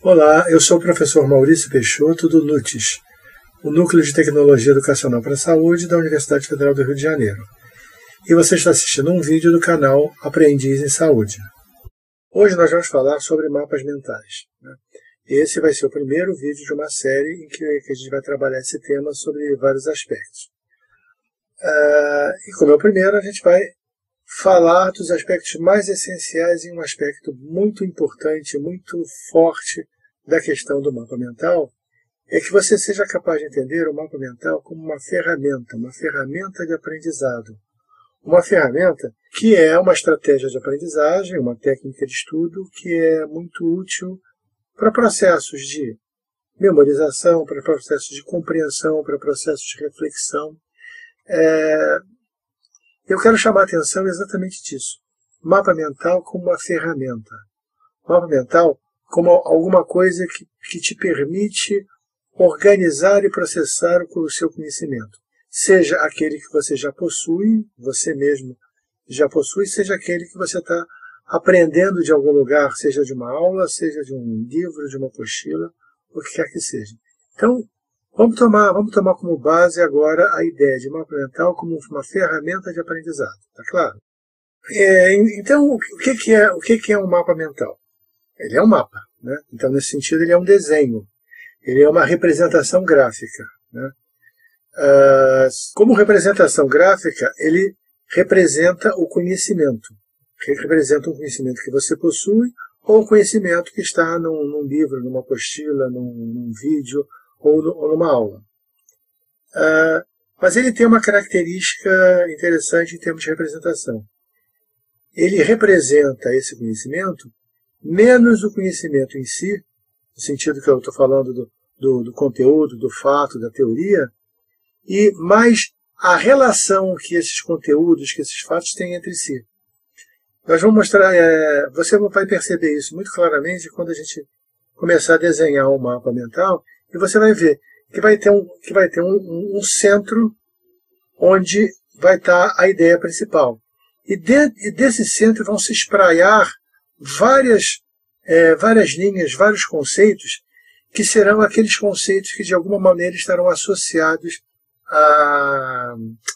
Olá, eu sou o professor Maurício Peixoto do NUTES, o Núcleo de Tecnologia Educacional para a Saúde da Universidade Federal do Rio de Janeiro. E você está assistindo um vídeo do canal Aprendiz em Saúde. Hoje nós vamos falar sobre mapas mentais. Esse vai ser o primeiro vídeo de uma série em que a gente vai trabalhar esse tema sobre vários aspectos. E como é o primeiro, a gente vai falar dos aspectos mais essenciais em um aspecto muito importante, muito forte da questão do mapa mental, é que você seja capaz de entender o mapa mental como uma ferramenta de aprendizado. Uma ferramenta que é uma estratégia de aprendizagem, uma técnica de estudo que é muito útil para processos de memorização, para processos de compreensão, para processos de reflexão. Eu quero chamar a atenção exatamente disso. Mapa mental como uma ferramenta. Mapa mental como alguma coisa que te permite organizar e processar o seu conhecimento. Seja aquele que você já possui, você mesmo já possui, seja aquele que você está aprendendo de algum lugar, seja de uma aula, seja de um livro, de uma apostila, o que quer que seja. Então, vamos tomar como base agora a ideia de mapa mental como uma ferramenta de aprendizado, tá claro? Então, o que é um mapa mental? Ele é um mapa, né? Então, nesse sentido, ele é um desenho, ele é uma representação gráfica, né? Como representação gráfica, ele representa o conhecimento. Ele representa um conhecimento que você possui ou um conhecimento que está num livro, numa apostila, num vídeo ou numa aula. Mas ele tem uma característica interessante em termos de representação. Ele representa esse conhecimento menos o conhecimento em si, no sentido que eu estou falando do conteúdo, do fato, da teoria, e mais a relação que esses conteúdos, que esses fatos têm entre si. Nós vamos mostrar, você vai perceber isso muito claramente quando a gente começar a desenhar um mapa mental, e você vai ver que vai ter um centro onde vai estar a ideia principal. E desse centro vão se espraiar várias linhas, vários conceitos, que serão aqueles conceitos que de alguma maneira estarão associados a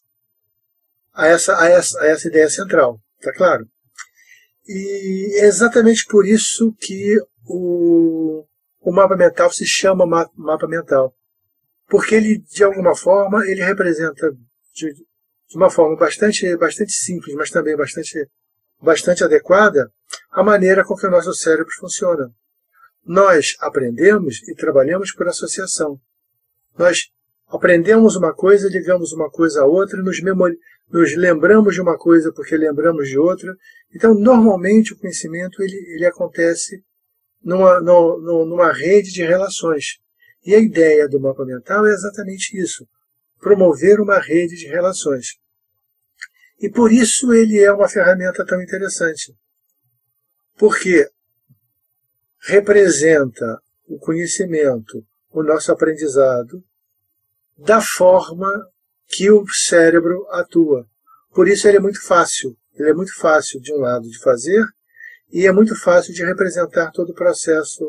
essa ideia central. Está claro? E é exatamente por isso que o mapa mental se chama mapa mental. Porque ele, de alguma forma, ele representa de uma forma bastante simples, mas também bastante adequada, a maneira com que o nosso cérebro funciona. Nós aprendemos e trabalhamos por associação. Nós aprendemos uma coisa, ligamos uma coisa a outra, nos lembramos de uma coisa porque lembramos de outra. Então, normalmente, o conhecimento ele acontece numa rede de relações. E a ideia do mapa mental é exatamente isso, promover uma rede de relações. E por isso ele é uma ferramenta tão interessante. Porque representa o conhecimento, o nosso aprendizado, da forma que o cérebro atua. Por isso ele é muito fácil. Ele é muito fácil, de um lado, de fazer, e é muito fácil de representar todo o processo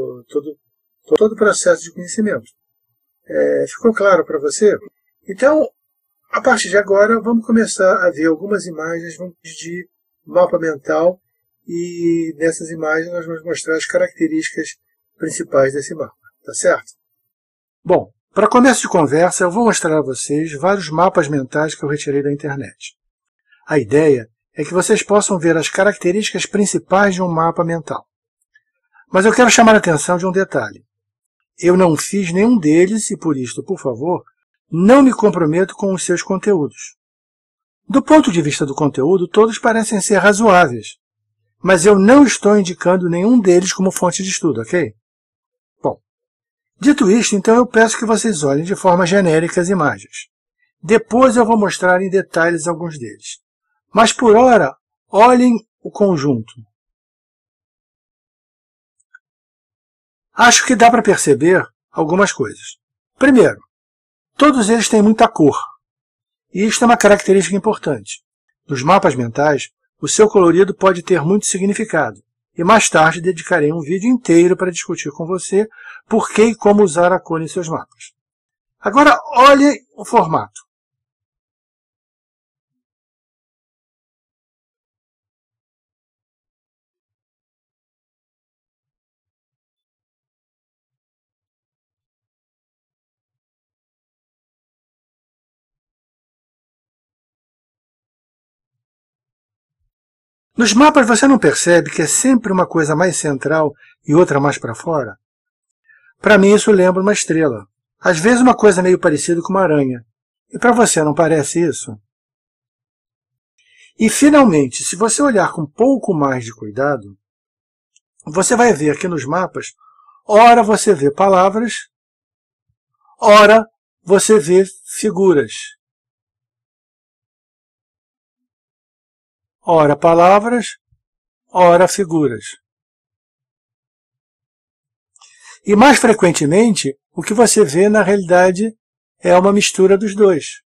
de conhecimento. Ficou claro para você? Então, a partir de agora, vamos começar a ver algumas imagens de mapa mental, e nessas imagens nós vamos mostrar as características principais desse mapa. Tá certo? Bom, para começo de conversa, eu vou mostrar a vocês vários mapas mentais que eu retirei da internet. A ideia é que vocês possam ver as características principais de um mapa mental. Mas eu quero chamar a atenção de um detalhe. Eu não fiz nenhum deles e, por isto, por favor, não me comprometo com os seus conteúdos. Do ponto de vista do conteúdo, todos parecem ser razoáveis, mas eu não estou indicando nenhum deles como fonte de estudo, ok? Bom, dito isto, então eu peço que vocês olhem de forma genérica as imagens. Depois eu vou mostrar em detalhes alguns deles. Mas por ora, olhem o conjunto. Acho que dá para perceber algumas coisas. Primeiro, todos eles têm muita cor. E isto é uma característica importante. Nos mapas mentais, o seu colorido pode ter muito significado. e mais tarde dedicarei um vídeo inteiro para discutir com você por que e como usar a cor em seus mapas. Agora, olhe o formato. Nos mapas você não percebe que é sempre uma coisa mais central e outra mais para fora? Para mim isso lembra uma estrela. Às vezes uma coisa meio parecida com uma aranha. E para você não parece isso? E finalmente, se você olhar com um pouco mais de cuidado, você vai ver que nos mapas, ora você vê palavras, ora você vê figuras. Ora palavras, ora figuras. E mais frequentemente, o que você vê na realidade é uma mistura dos dois.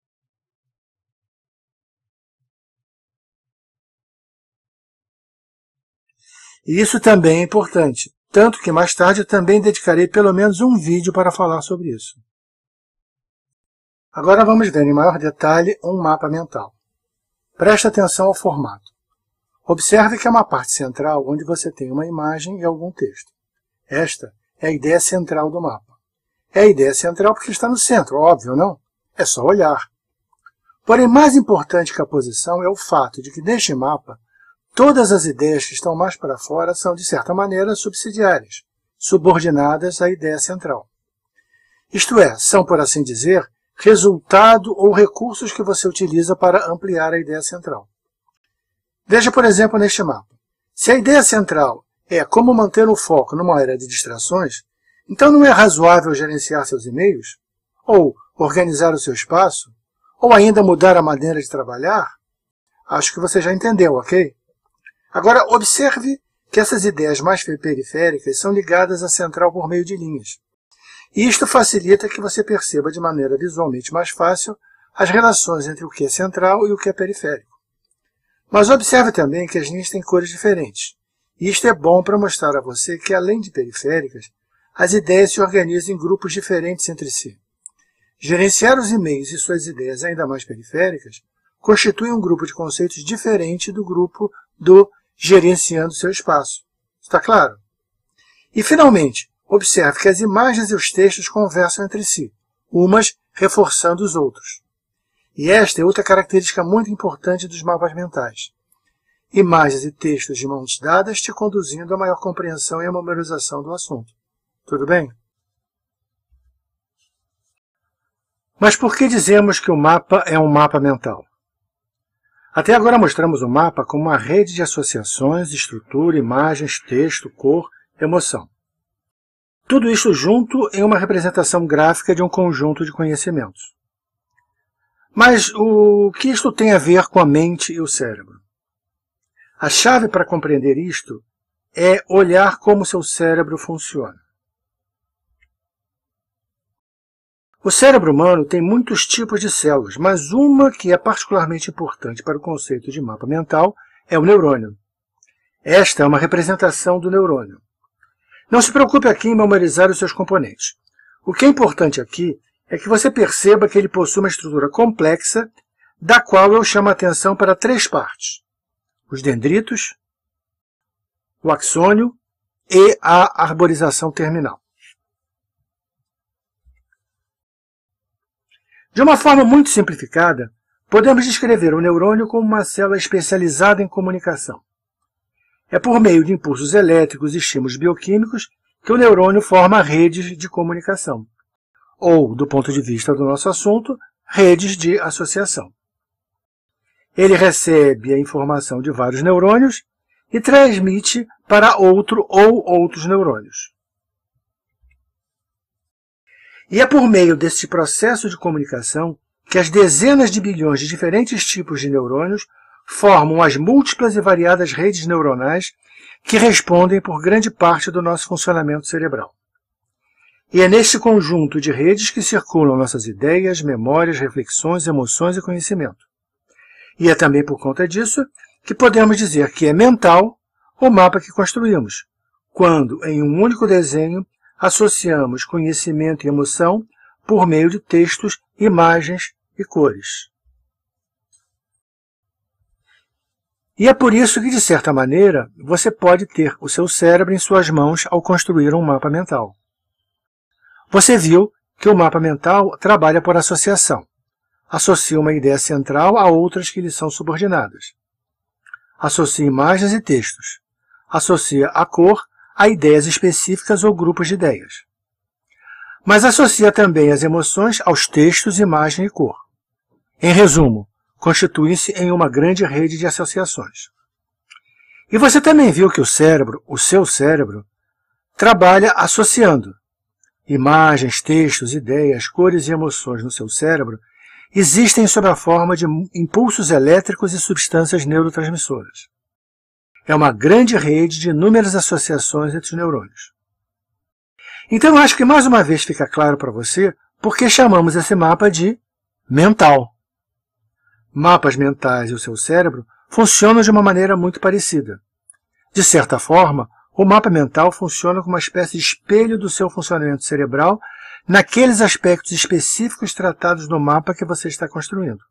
E isso também é importante, tanto que mais tarde eu também dedicarei pelo menos um vídeo para falar sobre isso. Agora vamos ver em maior detalhe um mapa mental. Preste atenção ao formato. Observe que é uma parte central onde você tem uma imagem e algum texto. Esta é a ideia central do mapa. É a ideia central porque está no centro, óbvio, não? É só olhar. Porém, mais importante que a posição é o fato de que neste mapa, todas as ideias que estão mais para fora são, de certa maneira, subsidiárias, subordinadas à ideia central. Isto é, são, por assim dizer, resultado ou recursos que você utiliza para ampliar a ideia central. Veja, por exemplo, neste mapa. Se a ideia central é como manter o foco numa era de distrações, então não é razoável gerenciar seus e-mails? Ou organizar o seu espaço? Ou ainda mudar a maneira de trabalhar? Acho que você já entendeu, ok? Agora, observe que essas ideias mais periféricas são ligadas à central por meio de linhas. E isto facilita que você perceba de maneira visualmente mais fácil as relações entre o que é central e o que é periférico. Mas observe também que as linhas têm cores diferentes. E isto é bom para mostrar a você que, além de periféricas, as ideias se organizam em grupos diferentes entre si. Gerenciar os e-mails e suas ideias ainda mais periféricas constitui um grupo de conceitos diferente do grupo do gerenciando seu espaço. Está claro? E, finalmente, observe que as imagens e os textos conversam entre si, umas reforçando os outros. E esta é outra característica muito importante dos mapas mentais. Imagens e textos de mãos dadas te conduzindo a maior compreensão e a memorização do assunto. Tudo bem? Mas por que dizemos que o mapa é um mapa mental? Até agora mostramos o mapa como uma rede de associações, estrutura, imagens, texto, cor, emoção. Tudo isso junto em uma representação gráfica de um conjunto de conhecimentos. Mas o que isto tem a ver com a mente e o cérebro? A chave para compreender isto é olhar como seu cérebro funciona. O cérebro humano tem muitos tipos de células, mas uma que é particularmente importante para o conceito de mapa mental é o neurônio. Esta é uma representação do neurônio. Não se preocupe aqui em memorizar os seus componentes. O que é importante aqui é que você perceba que ele possui uma estrutura complexa, da qual eu chamo a atenção para três partes: os dendritos, o axônio e a arborização terminal. De uma forma muito simplificada, podemos descrever o neurônio como uma célula especializada em comunicação. É por meio de impulsos elétricos e estímulos bioquímicos que o neurônio forma redes de comunicação, ou, do ponto de vista do nosso assunto, redes de associação. Ele recebe a informação de vários neurônios e transmite para outro ou outros neurônios. E é por meio desse processo de comunicação que as dezenas de bilhões de diferentes tipos de neurônios formam as múltiplas e variadas redes neuronais que respondem por grande parte do nosso funcionamento cerebral. E é neste conjunto de redes que circulam nossas ideias, memórias, reflexões, emoções e conhecimento. E é também por conta disso que podemos dizer que é mental o mapa que construímos, quando, em um único desenho, associamos conhecimento e emoção por meio de textos, imagens e cores. E é por isso que, de certa maneira, você pode ter o seu cérebro em suas mãos ao construir um mapa mental. Você viu que o mapa mental trabalha por associação. Associa uma ideia central a outras que lhe são subordinadas. Associa imagens e textos. Associa a cor a ideias específicas ou grupos de ideias. Mas associa também as emoções aos textos, imagem e cor. Em resumo, constitui-se em uma grande rede de associações. E você também viu que o cérebro, o seu cérebro, trabalha associando. Imagens, textos, ideias, cores e emoções no seu cérebro existem sob a forma de impulsos elétricos e substâncias neurotransmissoras. É uma grande rede de inúmeras associações entre os neurônios. Então, eu acho que mais uma vez fica claro para você por que chamamos esse mapa de mental. Mapas mentais e o seu cérebro funcionam de uma maneira muito parecida. De certa forma, o mapa mental funciona como uma espécie de espelho do seu funcionamento cerebral naqueles aspectos específicos tratados no mapa que você está construindo.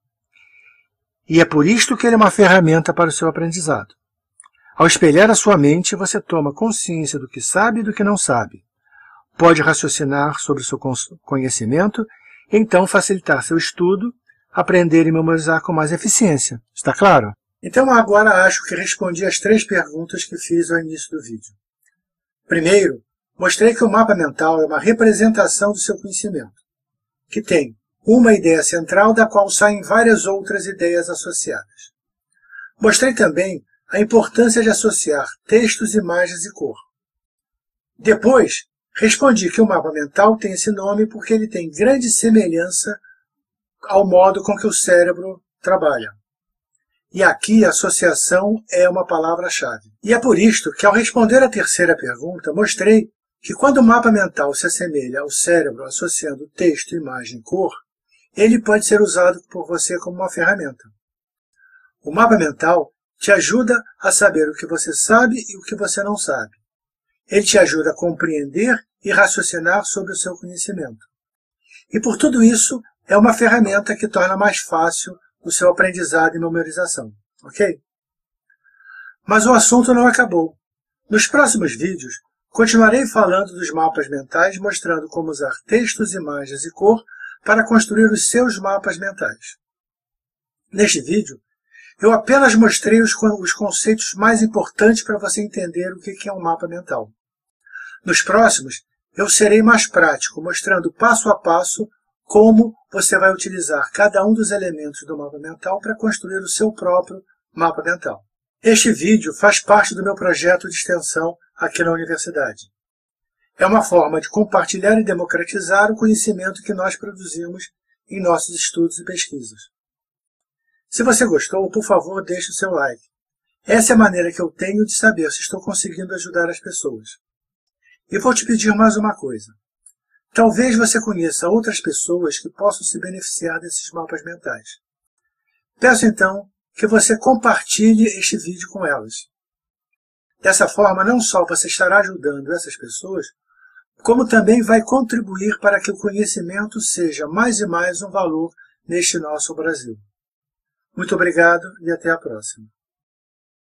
E é por isto que ele é uma ferramenta para o seu aprendizado. Ao espelhar a sua mente, você toma consciência do que sabe e do que não sabe. Pode raciocinar sobre o seu conhecimento e então facilitar seu estudo, aprender e memorizar com mais eficiência. Está claro? Então agora acho que respondi as 3 perguntas que fiz ao início do vídeo. Primeiro, mostrei que o mapa mental é uma representação do seu conhecimento, que tem uma ideia central da qual saem várias outras ideias associadas. Mostrei também a importância de associar textos, imagens e cor. Depois, respondi que o mapa mental tem esse nome porque ele tem grande semelhança ao modo com que o cérebro trabalha. E aqui a associação é uma palavra-chave. E é por isto que, ao responder a terceira pergunta, mostrei que quando o mapa mental se assemelha ao cérebro associando texto, imagem e cor, ele pode ser usado por você como uma ferramenta. O mapa mental te ajuda a saber o que você sabe e o que você não sabe. Ele te ajuda a compreender e raciocinar sobre o seu conhecimento. E por tudo isso, é uma ferramenta que torna mais fácil o seu aprendizado e memorização, ok? Mas o assunto não acabou. Nos próximos vídeos, continuarei falando dos mapas mentais, mostrando como usar textos, imagens e cor para construir os seus mapas mentais. Neste vídeo, eu apenas mostrei os conceitos mais importantes para você entender o que é um mapa mental. Nos próximos, eu serei mais prático, mostrando passo a passo como você vai utilizar cada um dos elementos do mapa mental para construir o seu próprio mapa mental. Este vídeo faz parte do meu projeto de extensão aqui na universidade. É uma forma de compartilhar e democratizar o conhecimento que nós produzimos em nossos estudos e pesquisas. Se você gostou, por favor, deixe o seu like. Essa é a maneira que eu tenho de saber se estou conseguindo ajudar as pessoas. E vou te pedir mais uma coisa. Talvez você conheça outras pessoas que possam se beneficiar desses mapas mentais. Peço então que você compartilhe este vídeo com elas. Dessa forma, não só você estará ajudando essas pessoas, como também vai contribuir para que o conhecimento seja mais e mais um valor neste nosso Brasil. Muito obrigado e até a próxima.